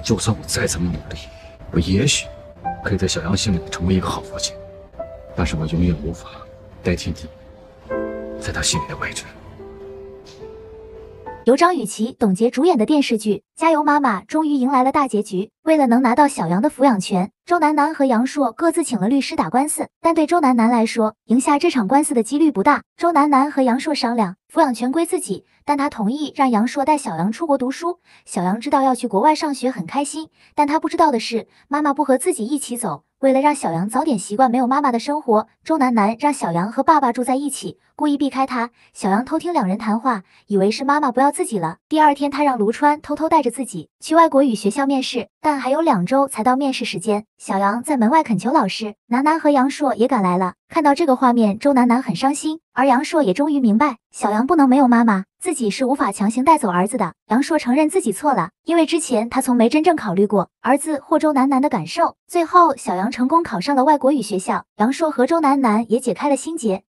就算我再怎么努力，我也许可以在小杨心里成为一个好父亲，但是我永远无法代替你在他心里的位置。 由张雨绮、董洁主演的电视剧《加油妈妈》终于迎来了大结局。为了能拿到小杨的抚养权，周楠楠和杨烁各自请了律师打官司。但对周楠楠来说，赢下这场官司的几率不大。周楠楠和杨烁商量，抚养权归自己，但他同意让杨烁带小杨出国读书。小杨知道要去国外上学很开心，但他不知道的是，妈妈不和自己一起走。为了让小杨早点习惯没有妈妈的生活，周楠楠让小杨和爸爸住在一起，故意避开他。小杨偷听两人谈话，以为是妈妈不要自己了。第二天，他让卢川偷偷带着自己去外国语学校面试，但还有2周才到面试时间。小杨在门外恳求老师，楠楠和杨烁也赶来了。看到这个画面，周楠楠很伤心，而杨烁也终于明白，小杨不能没有妈妈，自己是无法强行带走儿子的。杨烁承认自己错了，因为之前他从没真正考虑过儿子或周楠楠的感受。最后，小杨成功考上了外国语学校，杨烁和周楠楠也解开了心结。